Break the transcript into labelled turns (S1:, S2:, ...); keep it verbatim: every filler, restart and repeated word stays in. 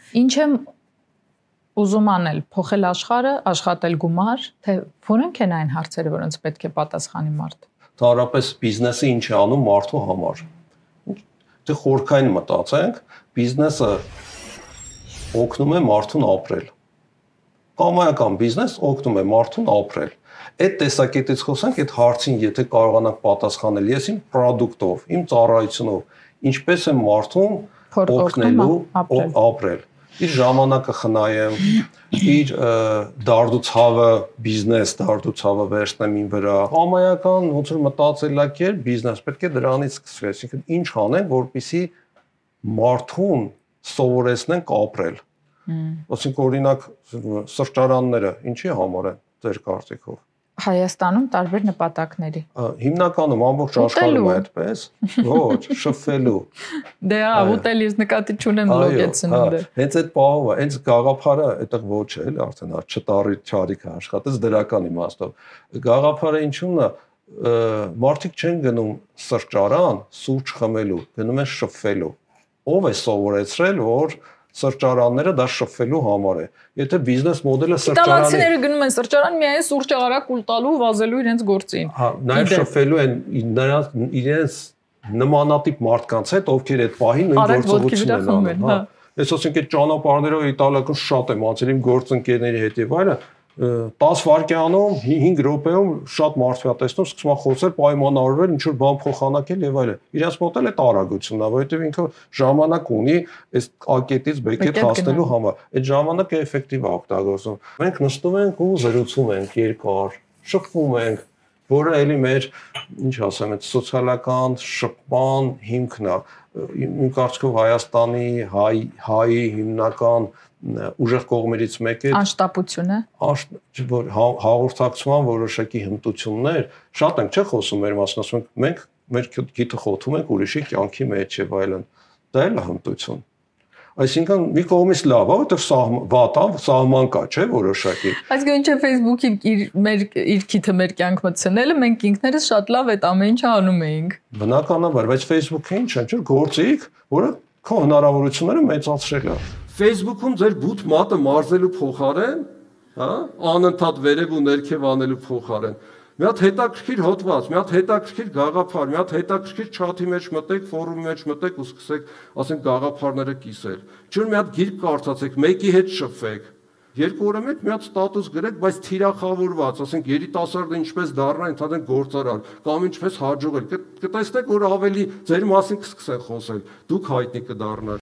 S1: Ինչ եմ ուզում անել, փոխել աշխարհը, աշխատել գումար, թե որոնք են այն հարցերը, որոնց պետք է պատասխանի մարդ։
S2: Տարապես բիզնեսը ինչ է անում մարդու համար։ Դե խորքային մտածենք, բիզնեսը օգնում է մարդուն ապրել։ Կամայական բիզնես օգնում է մարդուն ապրել։ Այդ տեսակետից խոսանք, այդ հարցին եթե կարողանանք պատասխանել, ես իմ պրոդուկտով, իմ ծառայությունով, ինչպես եմ մարդուն օգնելու ապրել։ Իր ժամանակը խնայեմ, իր դարդուցավը, բիզնես դարդուցավը վերցնեմ իմ վրա։ Կամայական ոնց որ մտածելակերպ բիզնես պետք է դրանից սկսվի, այսինքն ինչ անենք, որպեսզի մարդուն սովորեցնենք ապրել։ Այսինքն օրինակ սրճարանները ինչի համար են ձեր կարծիքով։
S1: Հայաստանում տարբեր նպատակների։
S2: Հիմնականում ամբողջ աշխարհում է այդպես, ոչ, շփվելու։
S1: Դե հա, ուտելիս նկատի չունեմ լոգեցնում դե։
S2: Հենց այդ պահով, հենց գաղափարը այդտեղ ոչ է, էլի արդեն հա չտարի չարիքը աշխատեց դրական իմաստով։ Գաղափարը ինչու՞մն է, մարդիկ չեն գնում սրճարան սուրճ խմելու, գնում են շփվելու։ Ո՞վ է սովորեցրել, որ սրճարանները դա շփվելու համար է։ Եթե բիզնես մոդելը սրճարանի
S1: Իտալացիները գնում են սրճարան միայն սուրճը արագ ուլ տալու, վազելու իրենց գործին։
S2: Հա, նաև շփվելու են նրանց իրենց նմանատիպ մարդկանց հետ, ովքեր այդ պահին նույն գործողությունն են անում, հա։ Ես ասենք այդ ճանապարհներով իտալական շատ եմ անցել իմ գործընկերների հետ եւ այլն, տասը վայրկյանում, հինգ րոպեում շատ մարդու տեսնում, սկսում են խոսել, պայմանավորվել, ինչ որ բան փոխանակել եւ այլն։ Իրենց մոտ էլ է տարագությունն է, որովհետեւ ինքը ժամանակ ունի այս ակետից բեկետ հասնելու համար։ Այդ ժամանակը էֆեկտիվ է օգտագործում։ Մենք նստում ենք ու զրուցում ենք երկար, շփվում ենք, որը էլի մեր, ինչ ասեմ, այդ սոցիալական շփման հիմքն է։ Իմ կարծիքով Հայաստանի հայ հայի հիմնական ուժեղ կողմերից մեկը
S1: անշտապությունը,
S2: որ հաղորդակցման որոշակի հմտություններ, շատ ենք չէ խոսում մեր մասին, ասում ենք մենք մեր գիտը խոթում ենք ուրիշի կյանքի մեջ եւ այլն։ Դա էլ է հմտություն։ Այսինքն մի կողմից լավ է, որովհետեւ վատա սահման կա, չէ, որոշակի։
S1: Այսինքն ինչ է Facebook-ի իր մեր իր քիթը մեր կյանք մտցնելը, մենք ինքներս շատ լավ այդ ամեն ինչը անում էինք։
S2: Բնականաբար, բայց Facebook-ը ինչ է, չէ, գործիք, որը քո հնարավորությունները մեծացրել է։ Facebook-ում ձեր բութ մատը մարզելու փոխարեն, հա, անընդհատ վերև ու ներքև անելու փոխարեն, մի հատ հետաքրքիր հոդված, մի հատ հետաքրքիր գաղափար, մի հատ հետաքրքիր չաթի մեջ մտեք, ֆորումի մեջ մտեք ու սկսեք, ասենք գաղափարները կիսել։ Չէ՞ մի հատ գիրք կարդացեք, մեկի հետ շփվեք։ Երկու օրը մեկ մի հատ ստատուս գրեք, բայց թիրախավորված, ասենք երիտասարդը ինչպես դառնա ընդհանրեն գործարար, կամ ինչպես հաջողել։ Կտեսնեք, որ ավելի ձեր մասին կսկսեն խոսել, դուք հայտնի կդառնաք։